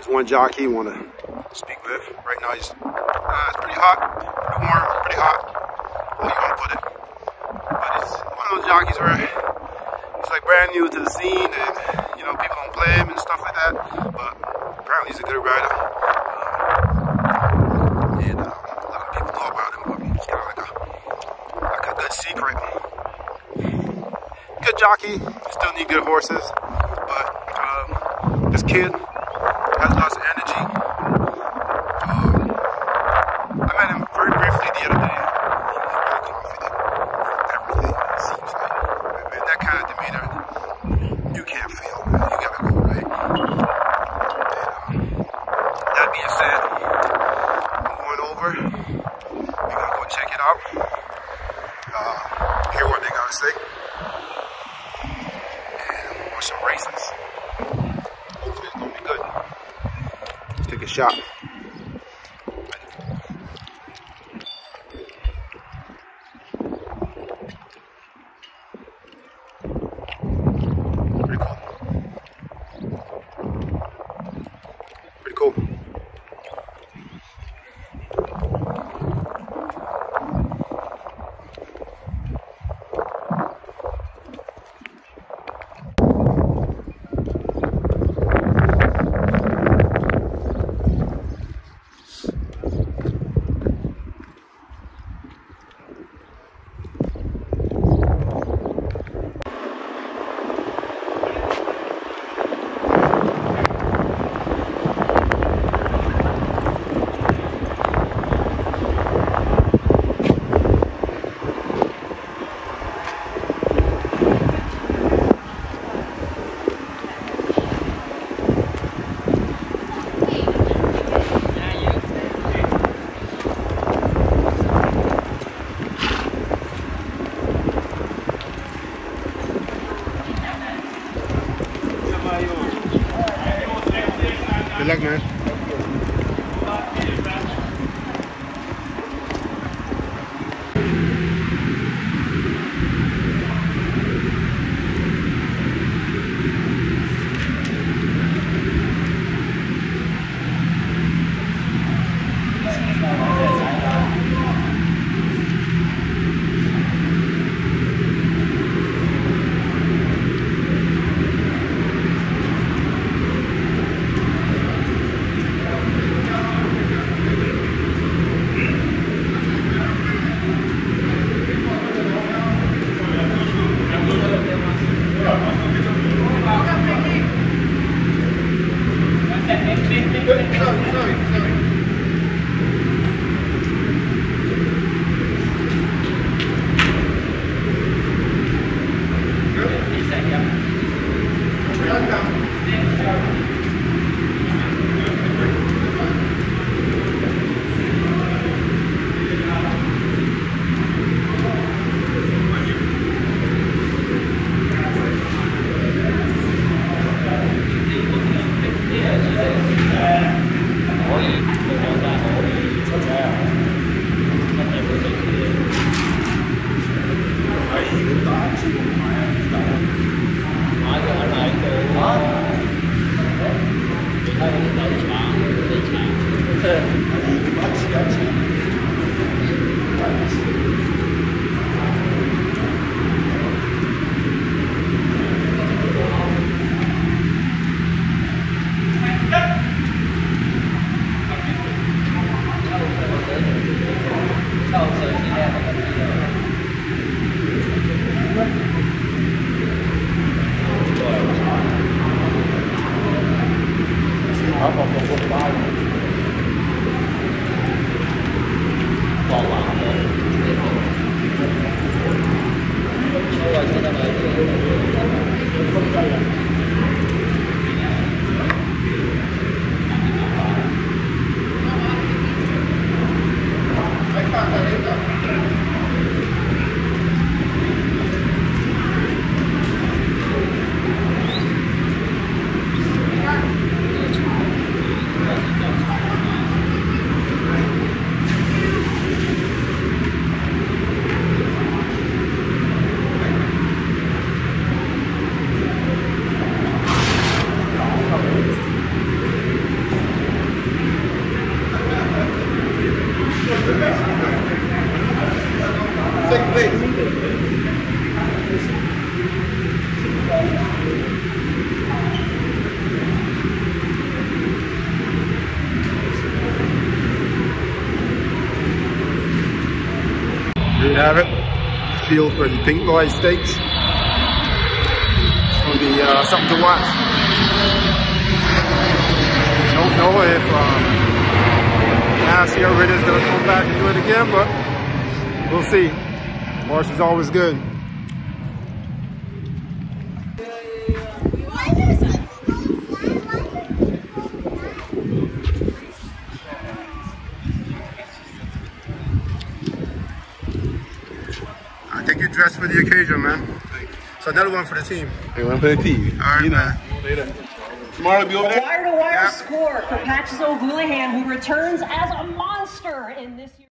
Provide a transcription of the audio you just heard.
one jockey you want to speak with. Right now he's it's pretty hot, pretty warm, pretty hot. How you want to put it? But he's one of those jockeys where he's like brand new to the scene, and you know, people don't play him and stuff like that. But apparently he's a good rider, and a lot of people know about him. But he's kind of like a good secret. Good jockey, still need good horses, but this kid has lots of energy. I met him very briefly the other day. He was really confident in everything. It seems like with that kind of demeanor, you can't fail, man. You gotta go, right? And, that being said, I'm going over. We're gonna go check it out. Hear what they gotta say. And watch some races. Hopefully it's gonna be good. Let's take a shot. Pretty cool. Good luck, man. There you have it. Feel for the Pink Lloyd steaks. It's gonna be something to watch. Don't know if Nasty or Ridder's gonna come back and do it again, but we'll see. Marsh is always good. I think you're dressed for the occasion, man. So another one for the team. Hey, one for the team. All right, man. Later. Tomorrow will be over there. Wire-to-wire score for Patches O'Houlihan, who returns as a monster in this year.